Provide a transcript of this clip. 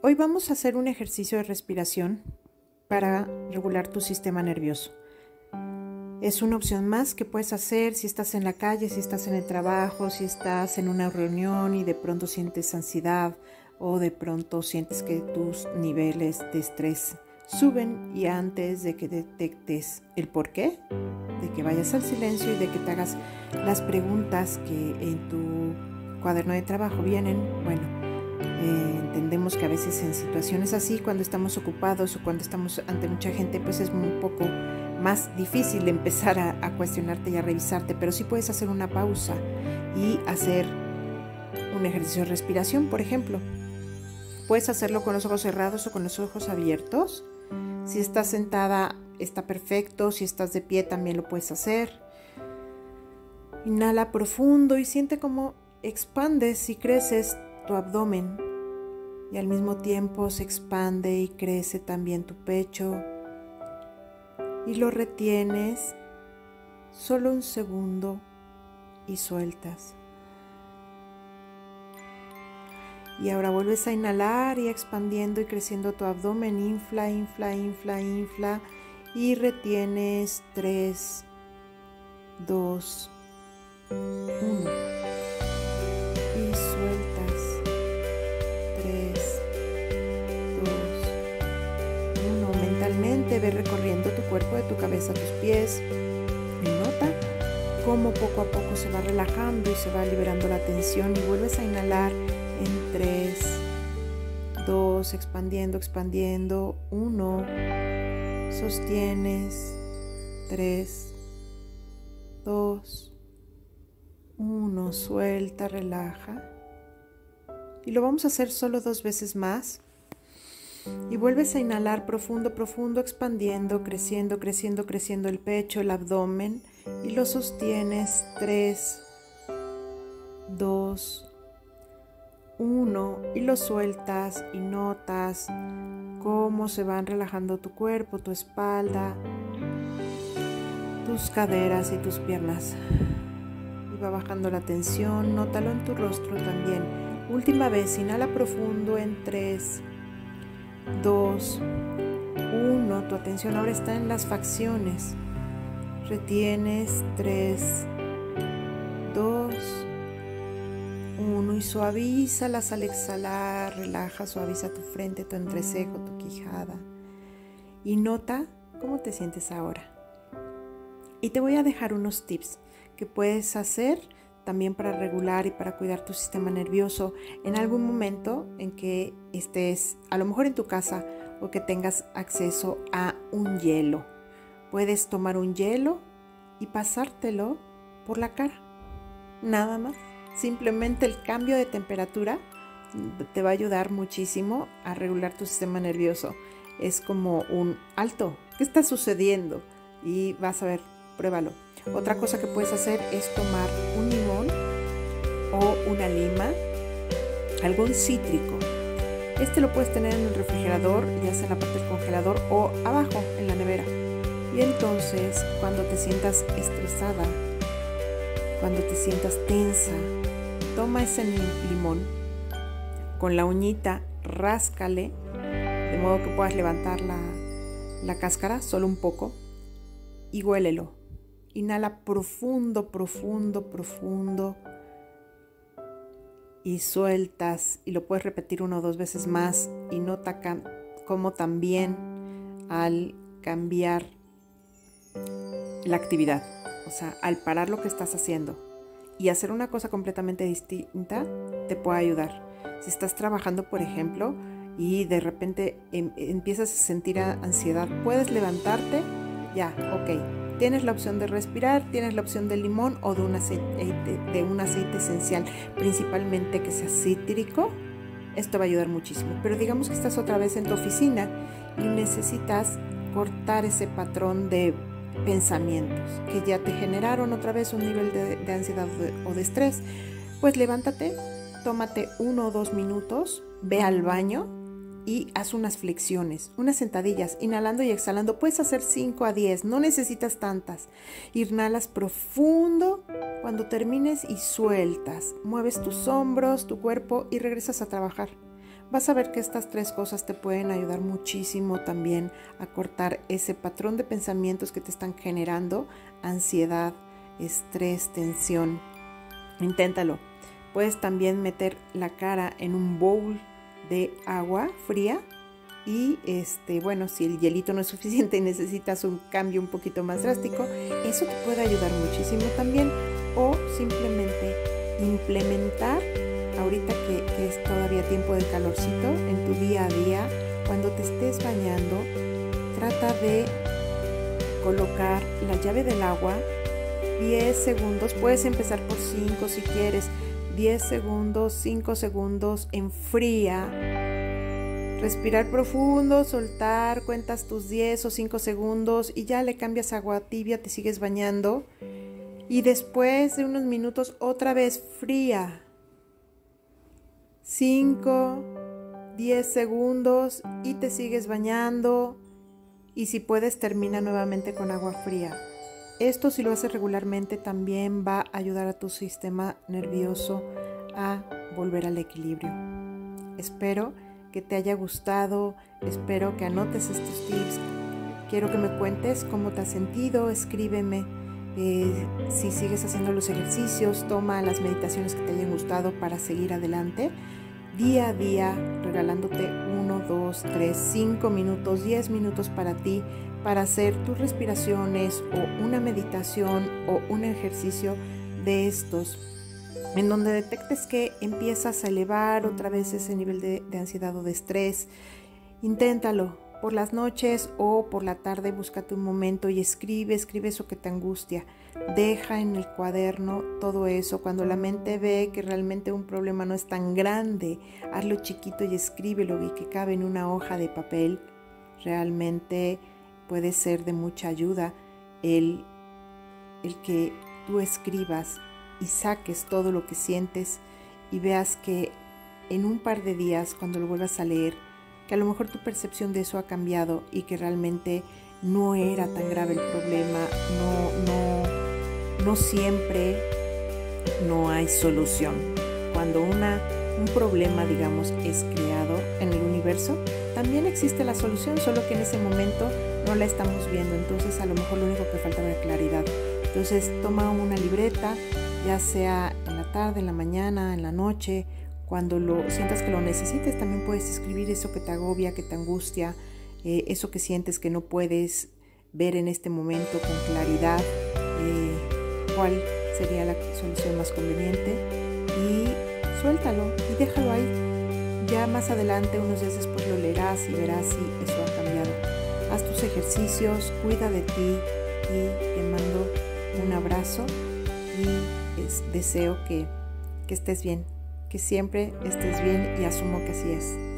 Hoy vamos a hacer un ejercicio de respiración para regular tu sistema nervioso. Es una opción más que puedes hacer si estás en la calle, si estás en el trabajo, si estás en una reunión y de pronto sientes ansiedad o de pronto sientes que tus niveles de estrés suben, y antes de que detectes el por qué, de que vayas al silencio y de que te hagas las preguntas que en tu cuaderno de trabajo vienen. Entendemos que a veces en situaciones así, cuando estamos ocupados o cuando estamos ante mucha gente, pues es un poco más difícil empezar a cuestionarte y a revisarte, pero sí puedes hacer una pausa y hacer un ejercicio de respiración, por ejemplo. Puedes hacerlo con los ojos cerrados o con los ojos abiertos. Si estás sentada, está perfecto. Si estás de pie, también lo puedes hacer. Inhala profundo y siente cómo expandes y creces tu abdomen, y al mismo tiempo se expande y crece también tu pecho, y lo retienes solo un segundo y sueltas. Y ahora vuelves a inhalar y expandiendo y creciendo tu abdomen. Infla, infla, infla, infla, y retienes 3, 2, 1 y sueltas. 3, 2, 1. Mentalmente ve recorriendo tu cuerpo de tu cabeza a tus pies y nota cómo poco a poco se va relajando y se va liberando la tensión, y vuelves a inhalar en 3, 2, expandiendo, expandiendo, 1, sostienes, 3, 2, 1, suelta, relaja. Y lo vamos a hacer solo 2 veces más. Y vuelves a inhalar profundo, profundo, expandiendo, creciendo, creciendo, creciendo el pecho, el abdomen. Y lo sostienes 3, 2, 1. Y lo sueltas y notas cómo se van relajando tu cuerpo, tu espalda, tus caderas y tus piernas. Y va bajando la tensión. Nótalo en tu rostro también. Última vez, inhala profundo en 3, 2, 1. Tu atención ahora está en las facciones. Retienes 3, 2, 1 y suavízalas al exhalar. Relaja, suaviza tu frente, tu entrecejo, tu quijada. Y nota cómo te sientes ahora. Y te voy a dejar unos tips que puedes hacer también para regular y para cuidar tu sistema nervioso en algún momento en que estés a lo mejor en tu casa o que tengas acceso a un hielo. Puedes tomar un hielo y pasártelo por la cara, nada más. Simplemente el cambio de temperatura te va a ayudar muchísimo a regular tu sistema nervioso. Es como un alto, ¿qué está sucediendo? Y vas a ver, pruébalo. Otra cosa que puedes hacer es tomar un limón o una lima, algún cítrico. Este lo puedes tener en el refrigerador, ya sea en la parte del congelador o abajo en la nevera. Y entonces, cuando te sientas estresada, cuando te sientas tensa, toma ese limón, con la uñita ráscale, de modo que puedas levantar la cáscara, solo un poco, y huélelo. Inhala profundo, profundo, profundo y sueltas, y lo puedes repetir 1 o 2 veces más, y nota cómo también al cambiar la actividad, o sea, al parar lo que estás haciendo y hacer una cosa completamente distinta, te puede ayudar. Si estás trabajando, por ejemplo, y de repente empiezas a sentir ansiedad, puedes levantarte, ya, ok. Tienes la opción de respirar, tienes la opción del limón o de un aceite esencial, principalmente que sea cítrico. Esto va a ayudar muchísimo. Pero digamos que estás otra vez en tu oficina y necesitas cortar ese patrón de pensamientos que ya te generaron otra vez un nivel de ansiedad o de estrés. Pues levántate, tómate 1 o 2 minutos, ve al baño y haz unas flexiones, unas sentadillas, inhalando y exhalando. Puedes hacer 5 a 10, no necesitas tantas. Inhalas profundo, cuando termines y sueltas. Mueves tus hombros, tu cuerpo y regresas a trabajar. vas a ver que estas 3 cosas te pueden ayudar muchísimo también a cortar ese patrón de pensamientos que te están generando ansiedad, estrés, tensión. Inténtalo. Puedes también meter la cara en un bowl de agua fría y bueno, si el hielito no es suficiente y necesitas un cambio un poquito más drástico, eso te puede ayudar muchísimo también. O simplemente implementar, ahorita que es todavía tiempo de calorcito, en tu día a día, cuando te estés bañando, trata de colocar la llave del agua 10 segundos, puedes empezar por 5 si quieres, 10 segundos, 5 segundos en fría, respirar profundo, soltar, cuentas tus 10 o 5 segundos y ya le cambias agua tibia, te sigues bañando y después de unos minutos otra vez fría, 5, 10 segundos y te sigues bañando y si puedes termina nuevamente con agua fría. Esto, si lo haces regularmente, también va a ayudar a tu sistema nervioso a volver al equilibrio. Espero que te haya gustado, espero que anotes estos tips. Quiero que me cuentes cómo te has sentido, escríbeme si sigues haciendo los ejercicios, toma las meditaciones que te hayan gustado para seguir adelante. Día a día, regalándote 1, 2, 3, 5 minutos, 10 minutos para ti, para hacer tus respiraciones o una meditación o un ejercicio de estos, en donde detectes que empiezas a elevar otra vez ese nivel de ansiedad o de estrés. Inténtalo por las noches o por la tarde, búscate un momento y escribe eso que te angustia. Deja en el cuaderno todo eso. Cuando la mente ve que realmente un problema no es tan grande, hazlo chiquito y escríbelo y que cabe en una hoja de papel. Realmente puede ser de mucha ayuda el que tú escribas y saques todo lo que sientes y veas que en un par de días, cuando lo vuelvas a leer, que a lo mejor tu percepción de eso ha cambiado y que realmente no era tan grave el problema, no siempre no hay solución. Cuando un problema, digamos, es creado en el universo, también existe la solución, solo que en ese momento no la estamos viendo. Entonces a lo mejor lo único que falta es claridad. Entonces toma una libreta, ya sea en la tarde, en la mañana, en la noche, cuando sientas que lo necesites. También puedes escribir eso que te agobia, que te angustia, eso que sientes que no puedes ver en este momento con claridad, cuál sería la solución más conveniente, y suéltalo y déjalo ahí. Ya más adelante, unos días después, lo leerás y verás si eso ha cambiado. Haz tus ejercicios, cuida de ti y te mando un abrazo y deseo que estés bien, que siempre estés bien, y asumo que así es.